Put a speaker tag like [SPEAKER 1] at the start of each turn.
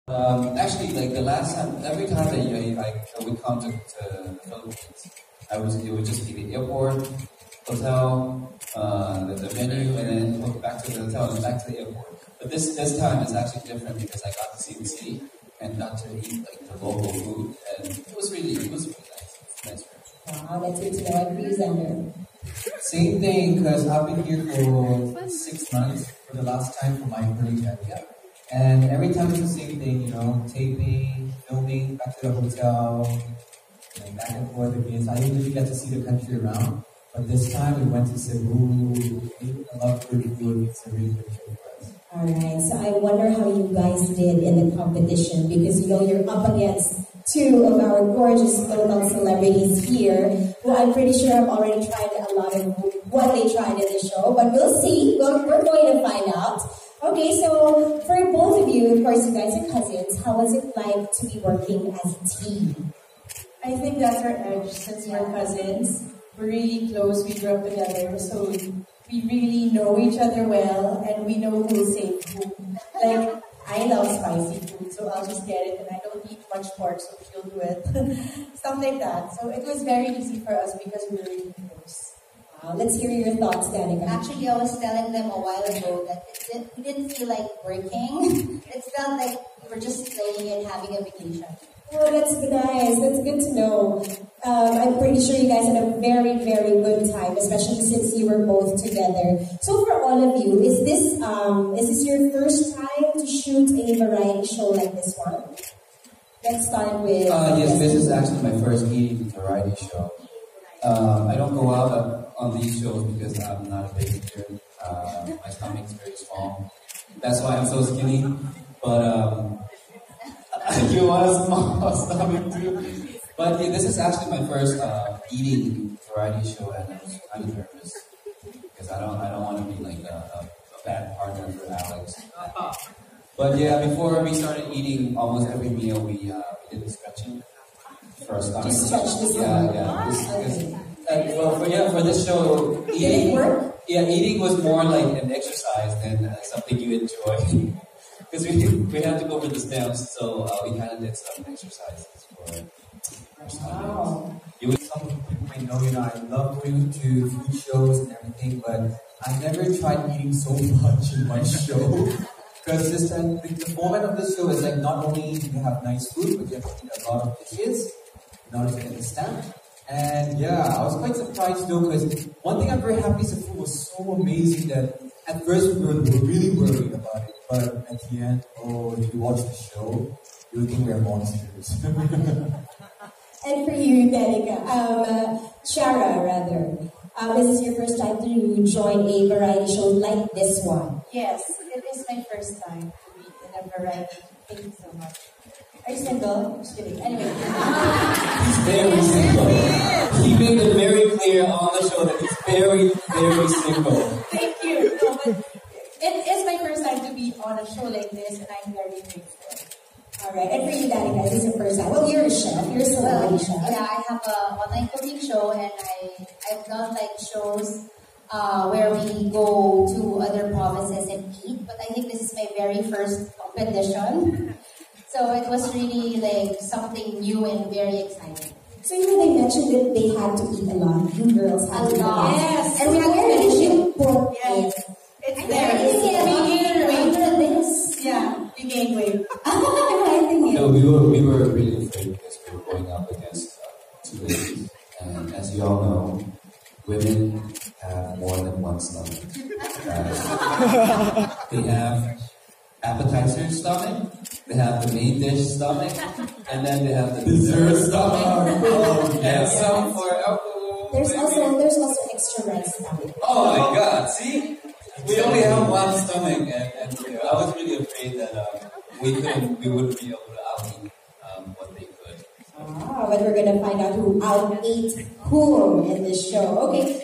[SPEAKER 1] Actually, like the last time, every time that we come to the Philippines, it would just be the airport, hotel, the venue, and then go back to the hotel and back to the airport. But this time is actually different because I got to see the city and got to eat like the local food, and it was really nice. Nice.
[SPEAKER 2] Wow, that's good to know. And for you, Xander?
[SPEAKER 3] Same thing, because I've been here for 6 months for the last time for my project. Yeah. And every time it's the same thing, taping, filming, back to the hotel, and back and forth again. So I didn't really get to see the country around. But this time we went to Cebu, ate a lot of good food. It's a really good trip for us.
[SPEAKER 2] Alright, so I wonder how you guys did in the competition because you're up against two of our gorgeous local celebrities here who I'm pretty sure have already tried a lot of what they tried in the show, but we'll see. We're going to find out. Okay, so for both of you, of course, you guys are cousins. How was it like to be working as a team?
[SPEAKER 4] I think that's our edge since we're cousins. We're really close, we grew up together, so we really know each other well and we know who'll save who. Like, I love spicy food, so I'll just get it and I don't eat much pork, so she'll do it. Stuff like that. So it was very easy for us because we were really close.
[SPEAKER 2] Let's hear your thoughts, Danica.
[SPEAKER 5] Actually, I was telling them a while ago that it didn't feel like working. It felt like we were just playing and having a vacation.
[SPEAKER 2] Oh, that's nice. That's good to know. I'm pretty sure you guys had a very, very good time, especially since you were both together. So for all of you, is this your first time to shoot a variety show like this one? Let's start with...
[SPEAKER 1] Yes, this is actually my first eating variety show. I don't go out on these shows because I'm not a big eater. My stomach is very small. That's why I'm so skinny. But you want a small stomach too. But yeah, this is actually my first eating variety show, and I was kind of nervous because I don't want to be like a bad partner for Alex. But yeah, before we started eating almost every meal, we did the stretching for our stomach.
[SPEAKER 2] Just stretch this
[SPEAKER 1] For this show, eating was more like an exercise than something you enjoy. Because we had to go over the steps, so we kind of did some exercises for our stomachs.
[SPEAKER 2] Wow.
[SPEAKER 3] Some people might know, I love going to food shows and everything, but I never tried eating so much in one show. Because the format of the show is like not only do you have nice food, but you have to eat a lot of dishes in order to get the stamp. And yeah, I was quite surprised though, because one thing I'm very happy is the food was so amazing that at first we were really worried about it. But at the end, if you watch the show, you would think we're monsters.
[SPEAKER 2] And for you, Danica, Shara, rather, is this your first time to join a variety show like this one?
[SPEAKER 4] Yes, it is my first time to be in a variety. Thank you so much. Are you single? Just kidding. Anyway.
[SPEAKER 1] He's very single. He made it very clear on the show that he's very, very single.
[SPEAKER 4] Thank you. No, but it is my first time to be on a show like this, and I'm very grateful.
[SPEAKER 2] Alright, and for you, Danica, this is your first time. Well, you're a chef. You're a celebrity chef.
[SPEAKER 5] Yeah, I have an online cooking show, and I've done like shows where we go to other provinces and eat, but I think this is my very first competition. So it was really like something new and very exciting.
[SPEAKER 2] So they mentioned that they had to eat a lot. You girls had to eat a lot.
[SPEAKER 4] Yes.
[SPEAKER 2] And we had to finish it pork.
[SPEAKER 4] Yes. It's
[SPEAKER 5] I
[SPEAKER 4] there.
[SPEAKER 5] think
[SPEAKER 4] We gained weight.
[SPEAKER 5] after this.
[SPEAKER 4] Yeah, we gained weight.
[SPEAKER 1] No, we were really afraid because we were going up against two ladies. And as you all know, women have more than one stomach. They have appetizer stomach, they have the main dish stomach, and then they have the dessert stomach. And some for alcohol.
[SPEAKER 2] There's also extra rice stomach.
[SPEAKER 1] Oh my God! See, we only have one stomach, and I was really afraid that we wouldn't be able to out-eat what they could.
[SPEAKER 2] But we're gonna find out who out-ate whom in this show. Okay.